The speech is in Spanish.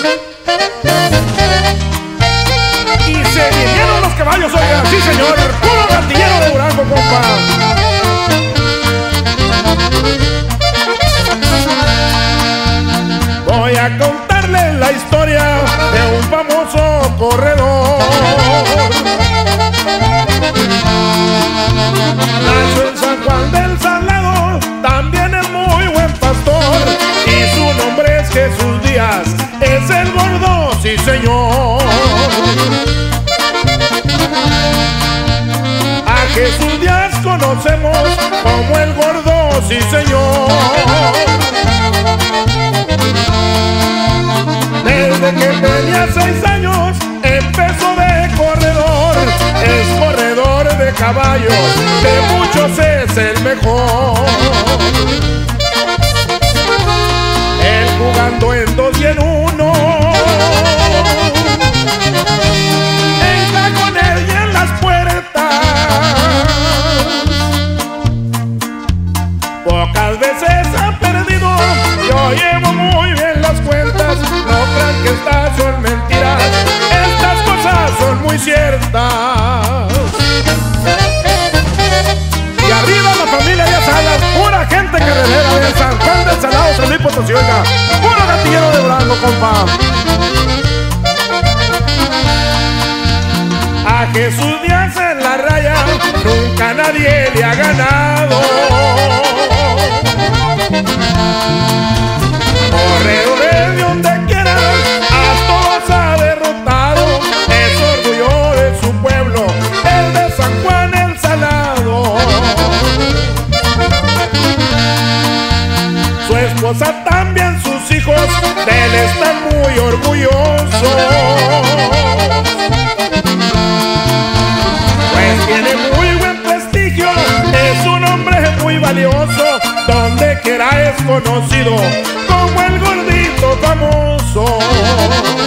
Y se vinieron los caballos, oiga, sí señor, puro gatillero de Durango, compa. Voy a contarle la historia de un famoso corredor. Nació en San Juan del Salado, también es muy buen pastor, y su nombre es Jesús Díaz, es el gordo, sí señor. A Jesús Díaz conocemos como el gordo, sí señor. Desde que tenía 6 años empezó de corredor, es corredor de caballos, de muchos es el mejor. Él jugando en 2 y en 1, en cajones y en las puertas, pocas veces ha perdido, yo llevo muy bien las cuentas, no crean que estas son mentiras, estas cosas son muy ciertas. Y arriba la familia Díaz Salas, pura gente carretera de San Juan del Salado, San Luis Potosí, oiga, puro gatillero de Durango, compa. A Jesús Díaz en la raya nunca nadie le ha ganado. Corredores de donde quiera, a todos ha derrotado, es orgullo de su pueblo, el de San Juan el Salado. Su esposa también, sus hijos de él están muy orgullosos, pues tiene muy buen prestigio, es un hombre muy valioso, donde quiera es conocido como el gordito famoso.